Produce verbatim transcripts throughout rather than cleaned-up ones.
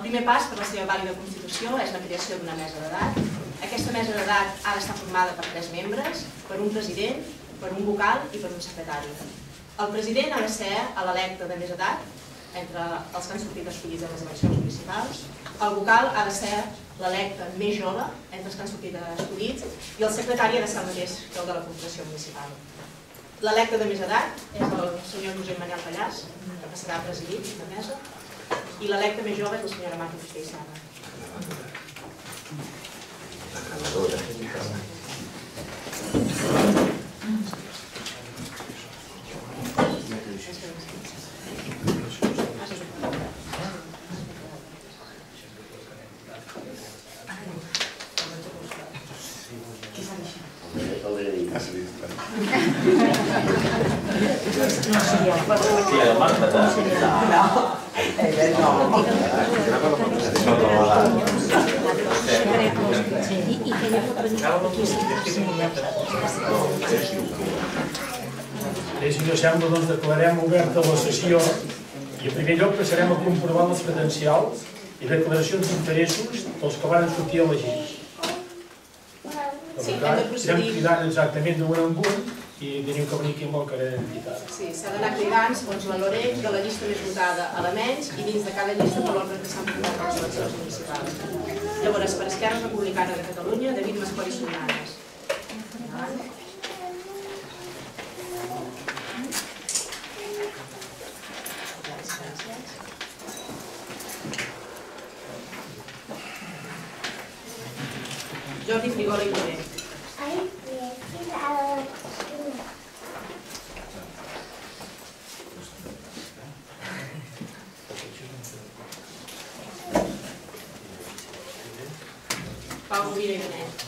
primer pas per la seva vàlida constitució és la creació d'una mesa d'edat. Aquesta mesa d'edat ha d'estar formada per tres membres, per un president, per un vocal i per un secretari. El president ha de ser l'electe de més edat, entre els que han sortit escollits en les eleccions municipals. El vocal ha de ser l'electe més jove, entre els que han sortit escollits, i el secretari ha de ser el mateix que el de la corporació municipal. L'electe de més edat és el senyor Josep Manel Pallàs, que passarà a presidir la mesa, i l'electe més jove és la senyora Marta Fuster i Serra. Si no sembla, doncs declarem oberta la sessió i en primer lloc passarem a comprovar les credencials i declaracions d'interessos dels que van sortir elegits. Per tant, estem cridant exactament d'un en un i teniu que venir aquí amb el carrer d'identitat. Sí, s'ha d'anar cridant segons la Loreg de la llista més votada a la menys i dins de cada llista per l'ordre que s'han votat a les eleccions municipals. Llavors, per Esquerra Republicana de Catalunya, David Mascori Solnares. Jordi Frigola i Llorer. Pau Rovira i Benet.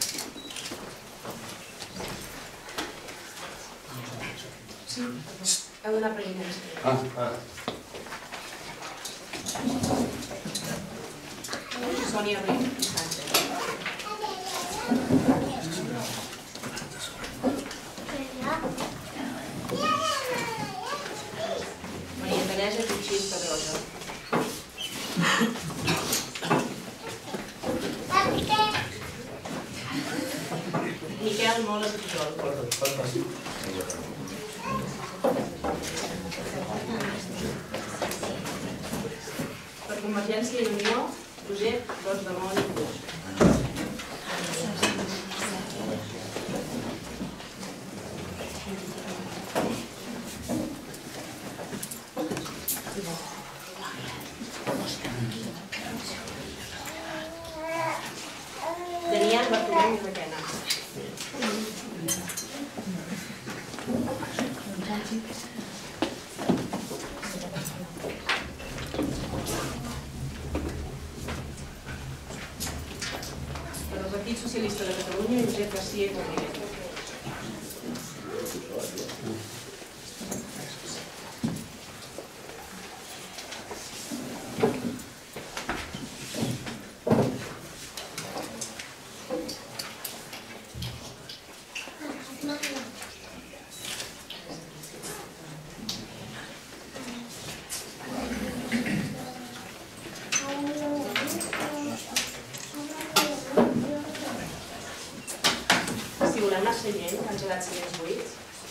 Sí, heu d'anar prenent. Ah. Sònia Riu i Sánchez. Maria Teresa Puigcís Pedrosa. Miquel Moles i Pujol. Per Convergència i Unió, Josep Ros de Mont i Puig. Daniel Bartolomé i Requena. Per el Partit Socialista de Catalunya, Josep García i Rodríguez. Si volem anar seient, que han quedat seients buits.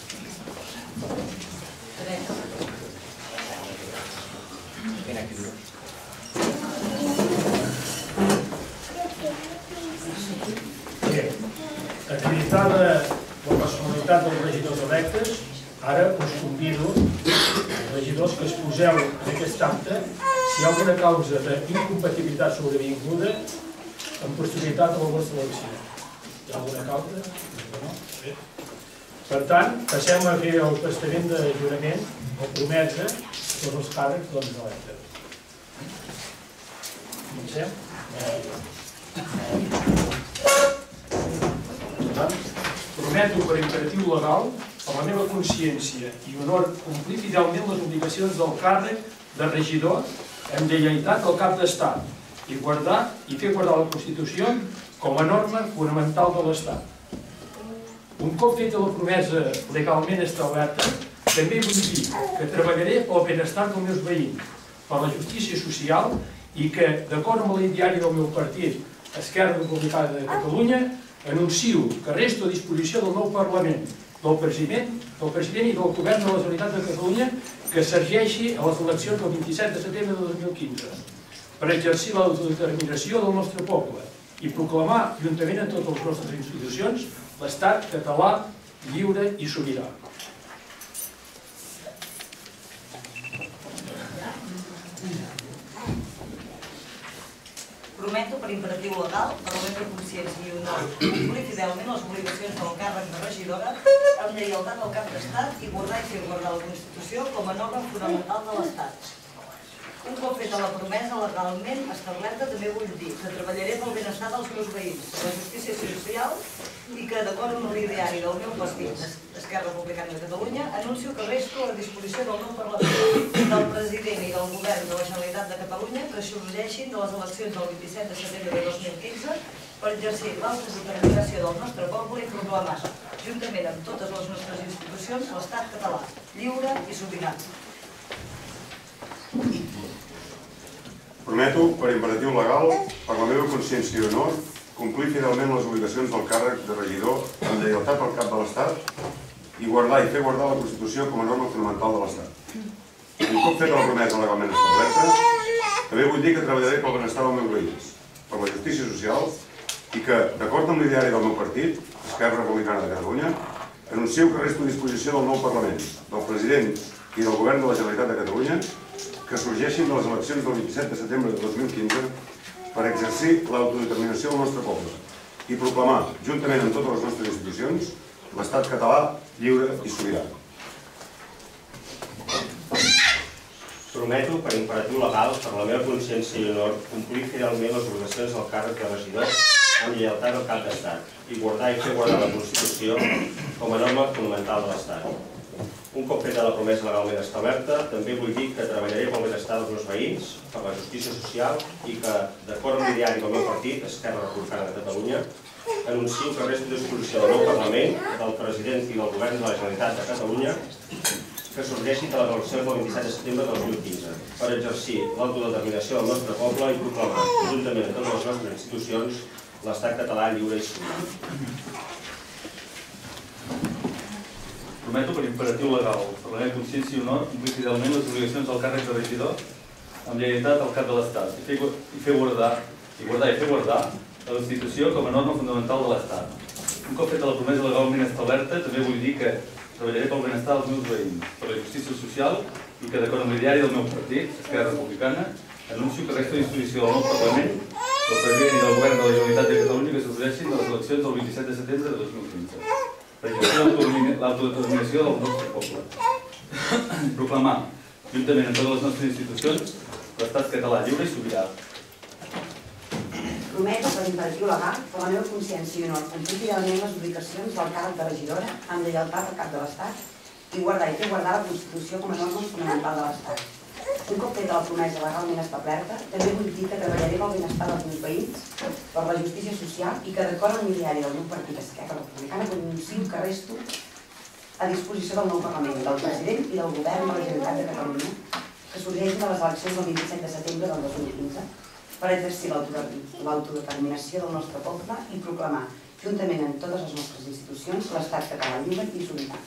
Acreditada la personalitat dels regidors electes, ara us convido, els regidors, que exposeu en aquest acte si hi ha alguna causa d'incompatibilitat sobrevinguda amb posterioritat a la vostra elecció. Hi ha alguna causa? Per tant, passem a fer el testament de jurament o promesa de tots els càrrecs dels electes. Comencem? Prometo per imperatiu legal, per la meva consciència i honor, complir fidelment les obligacions del càrrec de regidor amb lleialtat al cap d'Estat i guardar i fer guardar la Constitució com a norma fonamental de l'Estat. Un cop feta la promesa legalment establerta, també vull dir que treballaré pel benestar dels meus veïns, per la justícia social i que, d'acord amb l'ideari del meu partit, Esquerra Republicana de Catalunya, anuncio que resto a disposició del nou Parlament, del president, del president i del govern de la Generalitat de Catalunya que s'ergeixi a les eleccions del vint-i-set de setembre de dos mil quinze per exercir l'autodeterminació del nostre poble i proclamar, juntament amb totes les nostres institucions, l'estat català lliure i sobirà. Prometo, per imperatiu legal, per la meva consciència i honor, complir fidelment les obligacions del càrrec de regidora amb lleialtat al cap d'Estat i guardar i fer guardar la Constitució com a norma fonamental de l'Estat. Un cop feta la promesa legalment establerta, també vull dir que treballaré pel benestar dels meus veïns, per la justícia social i que, d'acord amb l'ideari del meu partit, Esquerra Republicana de Catalunya, anuncio que resto a disposició del nou Parlament, del president i del govern de la Generalitat de Catalunya que sorgeixin de les eleccions del vint-i-set de setembre de dos mil quinze per exercir l'autodeterminació del nostre poble i proclamar, juntament amb totes les nostres institucions, l'estat català, lliure i sobirà. Prometo, per imperatiu legal, per la meva consciència i honor, complir fidelment les obligacions del càrrec de regidor amb lleialtat al cap de l'Estat i guardar i fer guardar la Constitució com a norma fonamental de l'Estat. Un cop feta la promesa legalment establerta, també vull dir que treballaré pel benestar dels meus veïns, per la justícia social i que, d'acord amb l'ideari del meu partit, Esquerra Republicana de Catalunya, anuncio que resto a disposició del nou Parlament, del president i del govern de la Generalitat de Catalunya que sorgeixin de les eleccions del vint-i-set de setembre de dos mil quinze per exercir l'autodeterminació del nostre poble i proclamar, juntament amb totes les nostres institucions, l'estat català lliure i sobirà. Prometo, per imperatiu legal, per la meva consciència i honor, complir fidelment les obligacions del càrrec de regidor amb lleialtat al cap d'Estat i guardar i fer guardar la Constitució com a norma fonamental de l'Estat. Un cop feta la promesa legalment establerta, també vull dir que treballaré pel benestar dels meus veïns, per la justícia social i que, d'acord amb l'ideari del meu partit, Esquerra Republicana de Catalunya, anuncio que resto a disposició del nou Parlament, del president i del govern de la Generalitat de Catalunya que sorgeixin de les eleccions del vint-i-set de setembre de dos mil quinze per exercir l'autodeterminació del nostre poble i proclamar, juntament amb totes les nostres institucions, l'estat català lliure i sobirà. Prometo, per imperatiu legal, per la meva consciència i honor, complir fidelment les obligacions del càrrec de regidor amb lleialtat al cap de l'Estat i fer guardar i guardar i fer guardar la Constitució com a norma fundamental de l'Estat. Un cop feta la promesa legalment establerta, també vull dir que treballaré pel benestar dels meus veïns, per la justícia social i que, d'acord amb l'ideari del meu partit, Esquerra Republicana, anuncio que resto a disposició del nou Parlament, del president i del govern de la Generalitat de Catalunya que sorgeixin de les eleccions del vint-i-set de setembre de dos mil quinze. Per exercir l'autodeterminació del nostre poble. Proclamar, juntament amb totes les nostres institucions, l'estat català lliure i sobirà. Prometo, per imperatiu legal, per la meva consciència i honor, complir fidelment les obligacions del càrrec de regidora amb lleialtat al cap de l'Estat i guardar i fer guardar la Constitució com a norma fonamental de l'Estat. Un cop feta la promesa legalment establerta, també vull dir que treballaré pel benestar dels meus veïns, per la justícia social i que, d'acord amb l'ideari del meu partit Esquerra Republicana, anuncio que resto a disposició del nou Parlament, del president i del govern de la Generalitat de Catalunya que sorgeixin de les eleccions del vint-i-set de setembre del dos mil quinze per exercir l'autodeterminació del nostre poble i proclamar, juntament amb totes les nostres institucions, l'estat català lliure i sobirà.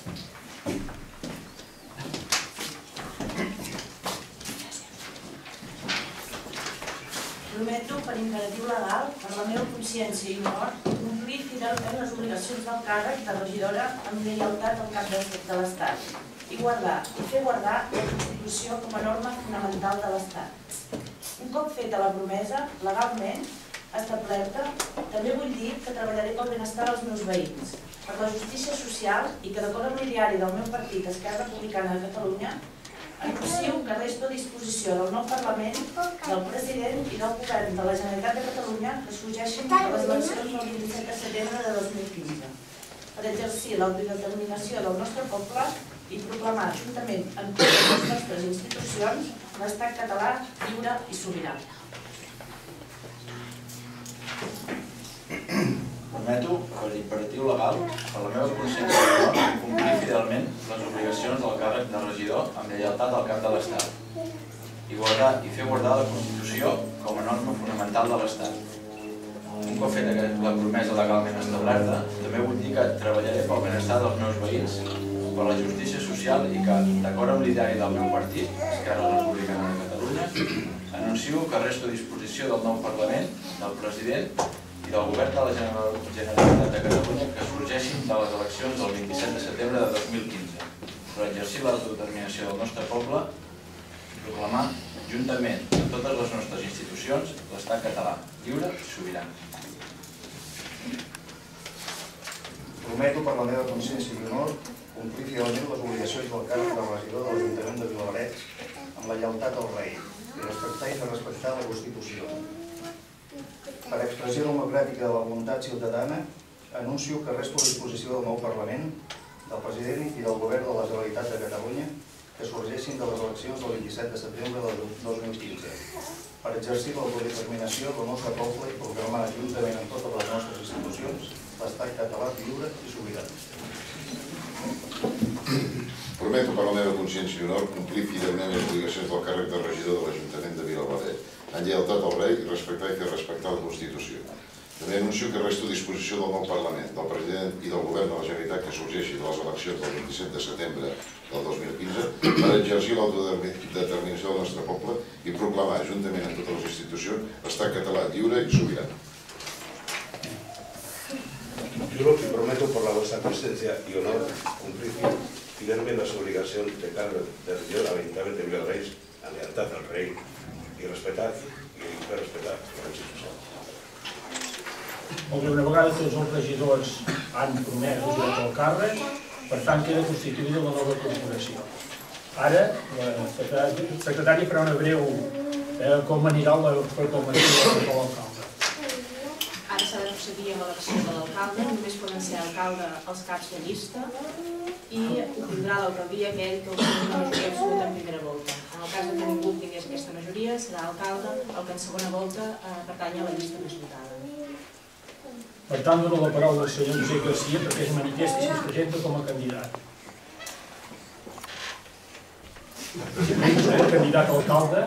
Prometo, per imperatiu legal, per la meva consciència i honor, complir fidelment les obligacions del càrrec de regidora amb lleialtat al cap de l'Estat i guardar i fer guardar la Constitució com a norma fonamental de l'Estat. Un cop feta la promesa, legalment establerta, també vull dir que treballaré pel benestar dels meus veïns, per la justícia social i que, d'acord amb l'ideari del meu partit Esquerra Republicana de Catalunya, anuncio que resto a disposició del nou Parlament, del president i del govern de la Generalitat de Catalunya que sorgeixin de les eleccions del vint-i-set de setembre de dos mil quinze per exercir l'autodeterminació del nostre poble i proclamar, juntament amb totes les nostres institucions, l'estat català lliure i sobirà. Prometo, per imperatiu legal, per la meva consciència i honor, complir fidelment les obligacions del càrrec de regidor amb lleialtat al cap de l'Estat i guardar i fer guardar la Constitució com com a norma fonamental de l'Estat. Un cop feta la promesa legalment establerta, també vull dir que treballaré pel benestar dels meus veïns, per la justícia social i que, d'acord amb l'ideari del meu partit, Esquerra Republicana de Catalunya, anuncio que resto a disposició del nou Parlament, del President i del Govern de la Generalitat de Catalunya que sorgeixin de les eleccions del vint-i-set de setembre de dos mil quinze per exercir l'autodeterminació del nostre poble i proclamar, juntament amb totes les nostres institucions, l'Estat català, lliure i sobirà. Prometo per la meva consciència i honor complir fidelment les obligacions del càrrec de regidor de l'Ajuntament de Vilablareix amb la lleialtat al rei i respectar i fer respectar la Constitució. Per expressió democràtica de la voluntat ciutadana, anuncio que resto a disposició del nou Parlament, del President i del Govern de la Generalitat de Catalunya que sorgeixin de les eleccions del vint-i-set de setembre del dos mil quinze per exercir l'autodeterminació del nostre poble i proclamar, juntament amb totes les nostres institucions, l'Estat català lliure i sobirà. Prometo per la meva consciència i honor complir fidelment les obligacions del càrrec de regidor de l'Ajuntament de Vilablareix, en lleialtat al rei i respectar i fer respectar la Constitució. També anuncio que resto a disposició del nou Parlament, del President i del Govern de la Generalitat que sorgeixi de les eleccions del vint-i-set de setembre del dos mil quinze per exercir l'autodeterminació del nostre poble i proclamar, juntament amb totes les institucions, l'Estat català lliure i sobirà. Juro que prometo por la vuestra presencia y honor cumplir fielmente las obligaciones de cargo de regidor al Ayuntamiento de Vilablareix en lealtad al rey y respetar y fer respetar la Constitució. Molt bé, una vegada tots els regidors han promès ajudar al càrrec, per tant queda constituïda la nova corporació. Ara, la secretària farà una breu eh, com anirà la proclamació de l'alcalde. Ara s'ha de procedir amb l'elecció de l'alcalde, només poden ser alcalde els caps de llista i obtindrà l'alcaldia aquell que obtingui una majoria absoluta en primera volta. En el cas que ningú obtingués aquesta majoria, serà alcalde el que en segona volta eh, pertany a la llista més votada. Per tant, dono la paraula al senyor Josep Garcia perquè es manifesti si es presenta com a candidat. Com a candidat a alcalde.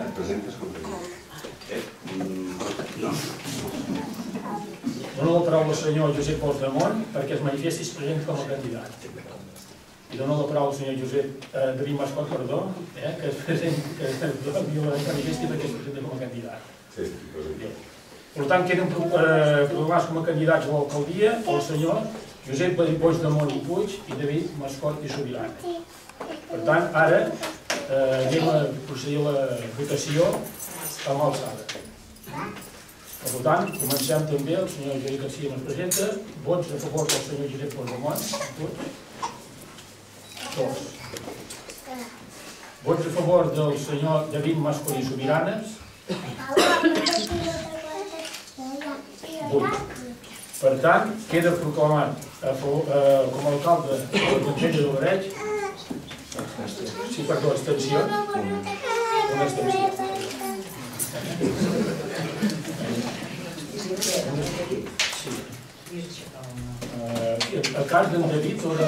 Dono la paraula al senyor Josep Puigdemont perquè es manifesti si es presenta com a candidat. I dono la paraula al senyor Josep eh, David Mascot, perdó, eh, que es presenti, que es manifesti perquè es presenta com a candidat. Sí, sí. Per tant, queden eh, proclamats com a candidats a l'alcaldia el senyor Josep Puigdemont i Puig i David Mascot i Sobirana. Per tant, ara eh, anem a procedir a la votació amb alçada. Per tant, comencem també, el senyor Josep Garcia ens presenta, vots a favor del senyor Josep Puigdemont, Puig. Dos. Vots a favor del senyor David Mascot i Sobiranes. Per tant, queda proclamat com a alcalde de l'Ajuntament de Vilablareix. Sí, perdó, abstenció. Una abstenció. El cas d'en David sobre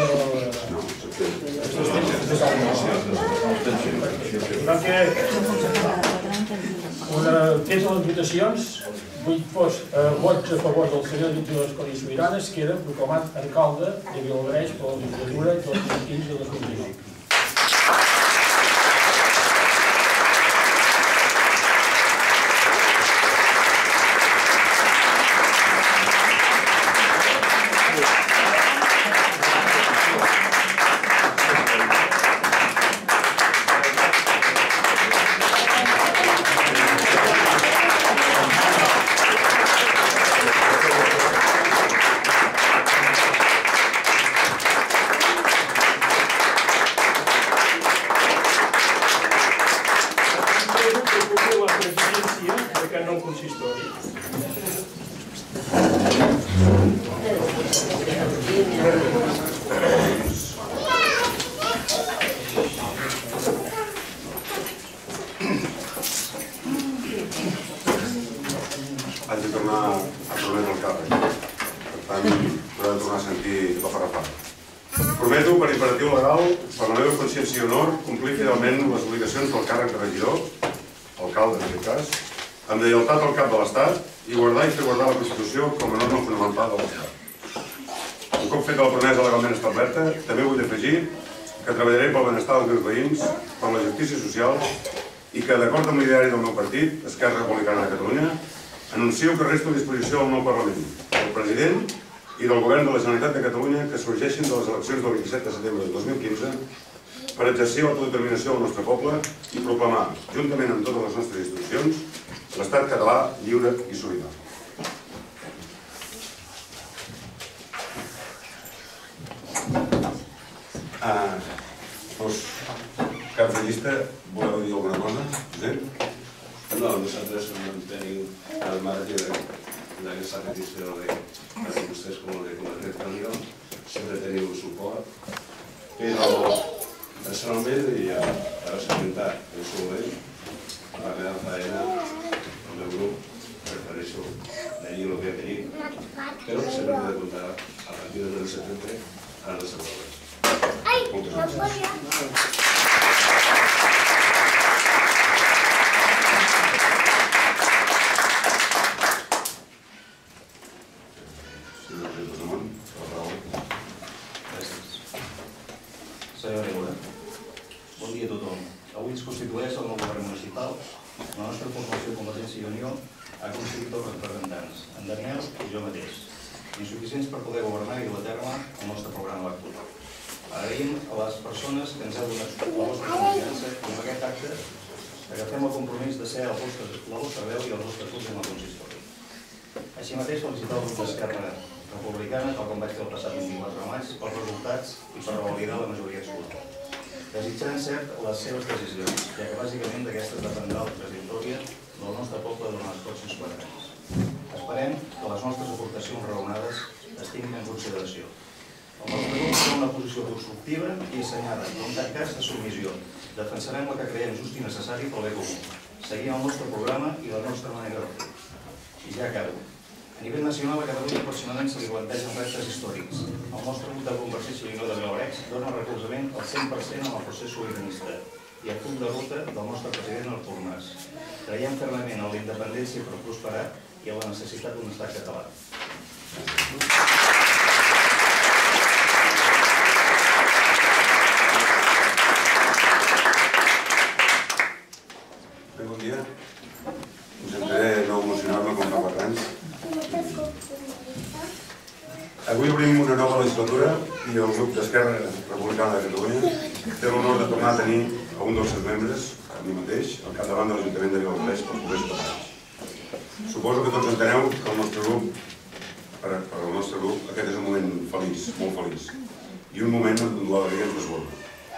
Fes les votacions, vuit vots a favor del senyor David Mascot i Sobiranes, queda proclamat alcalde de Vilablareix per la legislatura dos mil quinze a dos mil dinou. Haig de tornar a prometre el càrrec. Per tant, haurà de tornar a sentir la farrafada. Prometo, per imperatiu legal, per la meva consciència i honor, complir fidelment les obligacions del càrrec de regidor, alcalde en aquest cas, amb lleialtat al cap de l'Estat i guardar i fer guardar la Constitució com a norma fonamental de l'Estat. Un cop feta la promesa legalment establerta, també vull afegir que treballaré pel benestar dels meus veïns, per la justícia social i que, d'acord amb l'ideari del meu partit, Esquerra Republicana de Catalunya, anuncio que resto a disposició del nou Parlament, del President i del Govern de la Generalitat de Catalunya que sorgeixin de les eleccions del vint-i-set de setembre de dos mil quinze per exercir l'autodeterminació del nostre poble i proclamar, juntament amb totes les nostres institucions, l'Estat català lliure i sobirà. Ah, doncs, caps de llista, voleu dir alguna cosa? Josep? No, nosaltres mantenim al marge d'aquesta petició de tant vostès com de Convergència i Unió, sempre tenim un suport, però personalment, i ja ho has comentat en su moment, la meva feina, el meu grup, prefereixo tenir el que tenim, però sempre hem de comptar a partir del setembre a les proves. Moltes gràcies. Senyor Riura, bon dia a tothom. Avui ens constitueix el nou govern municipal. La nostra formació Convergència i Unió ha aconseguit els representants, en Daniel i jo mateix, insuficients per poder governar i dur a terme el nostre programa electoral. Agraïm a les persones que ens heu donat la vostra confiança i amb aquest acte agafem el compromís de ser la vostra veu i els vostres grups en el consistori. Així mateix felicitar el grup d'Esquerra Republicana, tal com vaig fer el passat vint-i-quatre de maig, pels resultats i per revalidar la majoria absoluta. Desitjant cert les seves decisions, ja que bàsicament d'aquestes dependrà la trajectòria del nostre poble durant els pròxims quatre anys. Esperem que les nostres aportacions raonades es tinguin en consideració. El nostre grup té una posició constructiva i assenyada, però en cap cas de submissió. Defensarem el que creiem just i necessari pel bé comú. Seguim el nostre programa i la nostra manera de fer. I ja acabo. A nivell nacional, a Catalunya aproximadament se li plantegen reptes històrics. El nostre grup de Convergència i Unió de Vilabereix dona recolzament al cent per cent en el procés sobiranista i el punt de ruta del nostre president Artur Mas. Creiem fermament en la independència per prosperar i en la necessitat d'un estat català. Bé, bon dia. Intentaré no emocionar-me com fa quatre anys. Avui obrim una nova legislatura i el grup d'Esquerra Republicana de Catalunya té l'honor de tornar a tenir a un dels seus membres, a mi mateix, al capdavant de l'Ajuntament de Vilabereix pels propers quatre anys. Suposo que tots enteneu que el nostre grup, per al nostre grup, aquest és un moment feliç, molt feliç, i un moment on l'alegria ens desborda.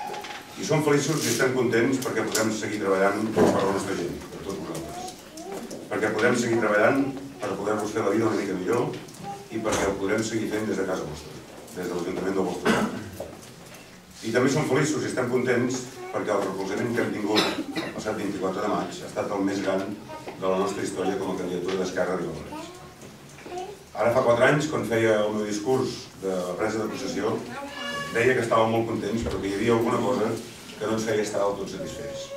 I som feliços i estem contents perquè podem seguir treballant per la nostra gent, per tots vosaltres. Perquè podem seguir treballant per poder-vos fer la vida una mica millor i perquè ho podrem seguir fent des de casa vostra, des de l'Ajuntament del vostre poble. I també som feliços i estem contents perquè el recolzament que hem tingut el passat vint-i-quatre de maig ha estat el més gran de la nostra història com a candidatura d'Esquerra a Vilabereix. Ara fa quatre anys, quan feia el meu discurs de la presa de possessió, deia que estàvem molt contents però que hi havia alguna cosa que no ens feia estar del tot satisfets.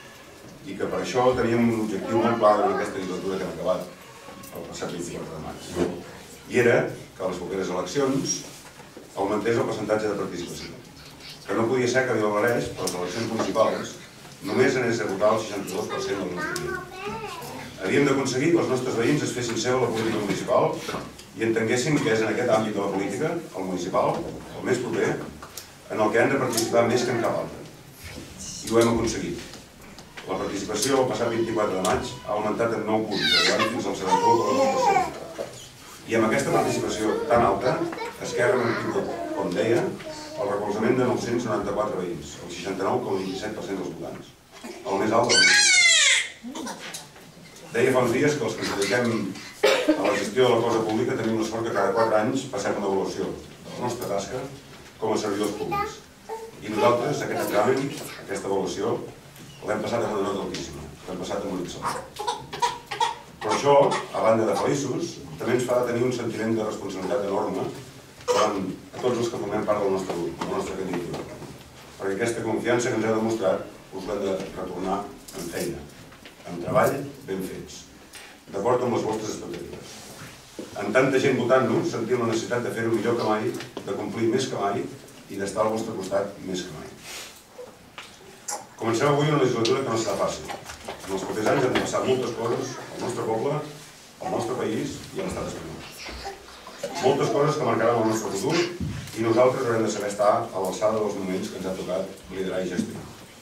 I que per això teníem un objectiu molt clar en aquesta legislatura que hem acabat el passat vint-i-quatre de maig. I era que a les properes eleccions augmentés el percentatge de participació. Que no podia ser que a Vilabereix, per les eleccions municipals, només anés a votar el seixanta-dos per cent del nostre veïns. Havíem d'aconseguir que els nostres veïns es fessin seu a la política municipal i entenguessin que és en aquest àmbit de la política, el municipal, el més proper, en el que han de participar més que en cap altre. I ho hem aconseguit. La participació el passat vint-i-quatre de maig ha augmentat en nou punts, arribant fins al setanta-u coma dos per cent. I amb aquesta participació tan alta, Esquerra ha mantingut, com deia, el recolzament de nou-cents noranta-quatre veïns, el seixanta-nou coma vint-i-set per cent dels votants, el més alt de la nostra. Deia fa uns dies que els que ens dediquem a la gestió de la cosa pública tenim la sort que cada quatre anys passem una avaluació de la nostra tasca com a servidors públics. I nosaltres, aquest examen, aquesta avaluació, l'hem passat amb una nota altíssima, l'hem passat amb un excel·lent. Però això, a banda de feliços, també ens fa tenir un sentiment de responsabilitat enorme davant a tots els que formem part del nostre grup, de la nostra candidatura. Perquè aquesta confiança que ens heu demostrat us l'hem de retornar amb feina, amb treball ben fets. d'acord amb les vostres expectatives. Amb tanta gent votant-nos, sentim la necessitat de fer-ho millor que mai, de complir més que mai i d'estar al vostre costat més que mai. Comencem avui una legislatura que no serà fàcil. En els propers anys han de passar moltes coses al nostre poble, al nostre país i a l'estat espanyol. Moltes coses que marcaran el nostre futur i nosaltres haurem de saber estar a l'alçada dels moments que ens ha tocat liderar i gestionar.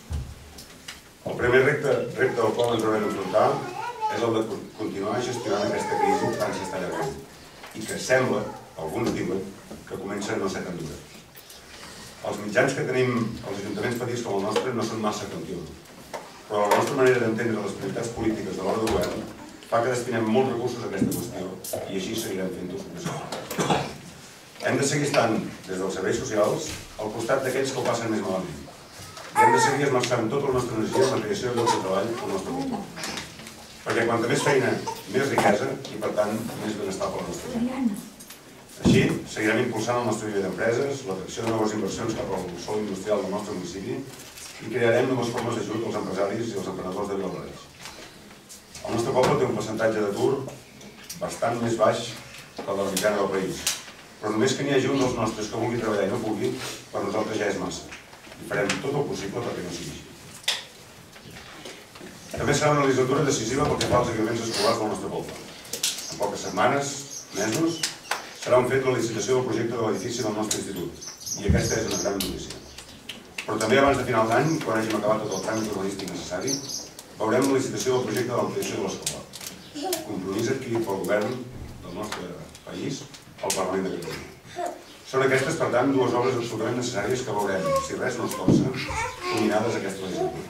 El primer repte, repte al qual ens haurem d'enfrontar és el de continuar gestionant aquesta crisi tant s'està allargant i que sembla, alguns diuen, que comença a no ser tan dura. Els mitjans que tenim als ajuntaments petits com el nostre no són massa campions, però la nostra manera d'entendre les prioritats polítiques de l'hora de govern fa que destinem molts recursos a aquesta qüestió i així seguirem fent-ho successivament. Hem de seguir estant, des dels serveis socials, al costat d'aquells que ho passen més malament. I hem de seguir esmerçant tota la nostra energia en la creació de llocs de treball al nostre poble. Perquè quanta més feina, més riquesa i, per tant, més benestar per la nostra gent. Així, seguirem impulsant el nostre nivell d'empreses, l'atracció de noves inversions cap al sòl industrial del nostre municipi i crearem noves formes d'ajut als empresaris i als emprenedors de Viladecavalls. El nostre poble té un percentatge d'atur bastant més baix que la mitjana del país, però només que n'hi hagi un dels nostres que vulgui treballar i no pugui, per nosaltres ja és massa. I farem tot el possible perquè no sigui així. També serà una legislatura decisiva pel que fa als equipaments escolars del nostre poble. En poques setmanes, mesos, serà un fet la licitació del projecte de l'edifici del nostre institut, i aquesta és una gran notícia. Però també abans de final d'any, quan hàgim acabat tot el tràmit urbanístic necessari, veurem la licitació del projecte de l'ampliació de l'escola, compromís adquirit pel govern del nostre país al Parlament de Catalunya. Són aquestes, per tant, dues obres absolutament necessàries que veurem, si res no es força, culminades aquesta legislatura.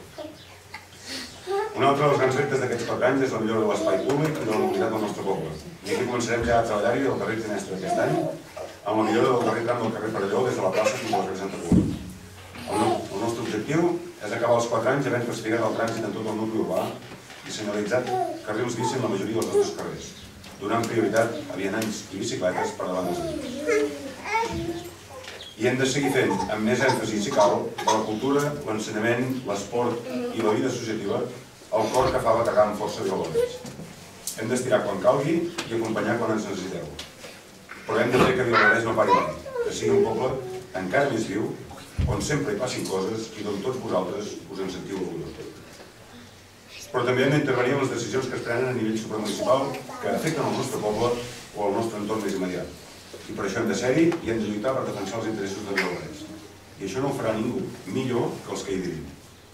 Un altre dels grans reptes d'aquests quatre anys és la millora de l'espai públic i de la mobilitat del nostre poble. I aquí començarem ja a treballar-hi el darrer trimestre d'aquest any, amb la millora del darrer tram del carrer Parelló des de la plaça fins a la carrer Santa Coloma. El nostre objectiu és acabar els quatre anys havent traspigat el trànsit en tot el nucli urbà i senyalitzat carrils bici en la majoria dels nostres carrers, donant prioritat a vianants i bicicletes per davant dels vehicles. I hem de seguir fent, amb més èmfasi, si cal, de la cultura, l'ensenyament, l'esport i la vida associativa el cor que fa bategar amb força Viladecavalls. Hem d'estirar quan calgui i acompanyar quan ens necessiteu. Però hem de fer que Viladecavalls no pari mai, que sigui un poble encara més viu, on sempre hi passin coses i d'on tots vosaltres us en sentiu orgullosos. Però també hem d'intervenir en les decisions que es prenen a nivell supramunicipal que afecten el nostre poble o el nostre entorn més immediat. I per això hem de ser-hi i hem de lluitar per defensar els interessos de Viladecavalls. I això no ho farà ningú millor que els que hi vivim.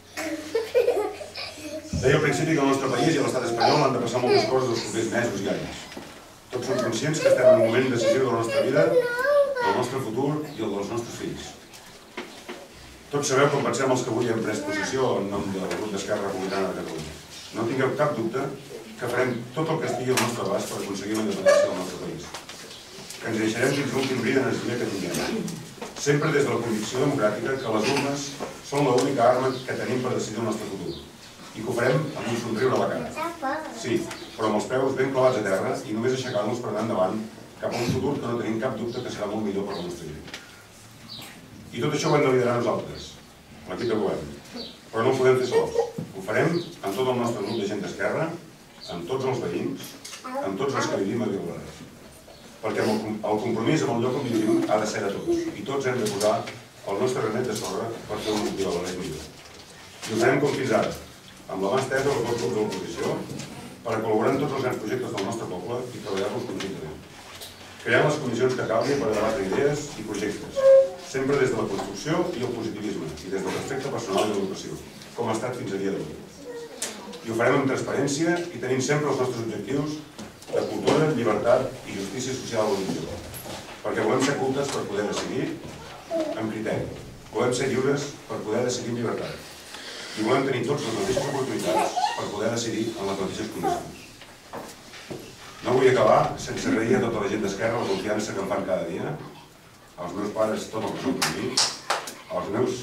Deia al principi que el nostre país i l'estat espanyol han de passar moltes coses els propers mesos i anys. Tots som conscients que estem en un moment decisiu de la nostra vida, del nostre futur i el dels nostres fills. Tots sabeu com pensem els que avui hem pres possessió en nom del grup d'Esquerra Republicana de Catalunya. No tingueu cap dubte que farem tot el que estigui al nostre abast per aconseguir la independència del nostre país. Que ens deixarem fins l'últim bri d'energia que tinguem. Sempre des de la convicció democràtica que les urnes són l'única arma que tenim per decidir el nostre futur. I que ho farem amb un somriure a la cara. Sí, però amb els peus ben clavats a terra i només aixecant-los per anar endavant cap a un futur que no tenim cap dubte que serà molt millor per la nostra gent. I tot això ho hem de liderar nosaltres, l'equip de govern. Però no ho podem fer sols. Ho farem amb tot el nostre grup de gent d'esquerra, amb tots els veïns, amb tots els que vivim a Viladecavalls. Perquè el compromís amb el lloc on vivim ha de ser de tots. I tots hem de posar el nostre granet de sorra per fer un Viladecavalls millor. I ho farem com fins ara, amb la mà estesa dels dos grups de l'oposició, per a col·laborar en tots els grans projectes del nostre poble i treballar-los conjuntament. Crear les condicions que calgui per debatre idees i projectes, sempre des de la construcció i el positivisme, i des del respecte personal i l'educació, com ha estat fins a dia d'avui. I ho farem amb transparència i tenint sempre els nostres objectius de cultura, llibertat i justícia social a l'horitzó. Perquè volem ser cultes per poder decidir amb criteri. Volem ser lliures per poder decidir amb llibertat. I volem tenir tots les mateixes oportunitats per poder decidir en les mateixes condicions. No vull acabar sense agrair a tota la gent d'Esquerra la confiança que em fan cada dia, als meus pares tot el que són per mi, als meus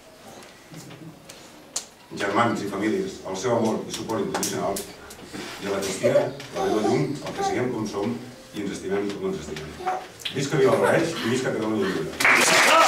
germans i famílies, el seu amor i suport incondicional, i a la Cristina, la meva llum, el que siguem com som i ens estimem com ens estimem. Visca Viladecavalls i visca Catalunya Lliure.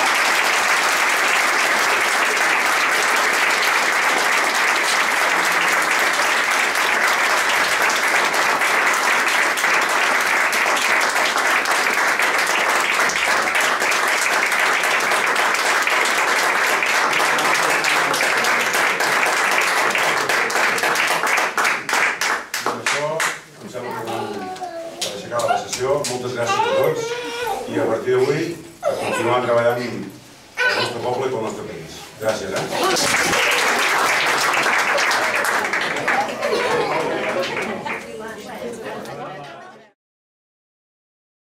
moltes gràcies a tots i a partir d'avui a continuar treballant pel nostre poble i pel nostre país. Gràcies, eh?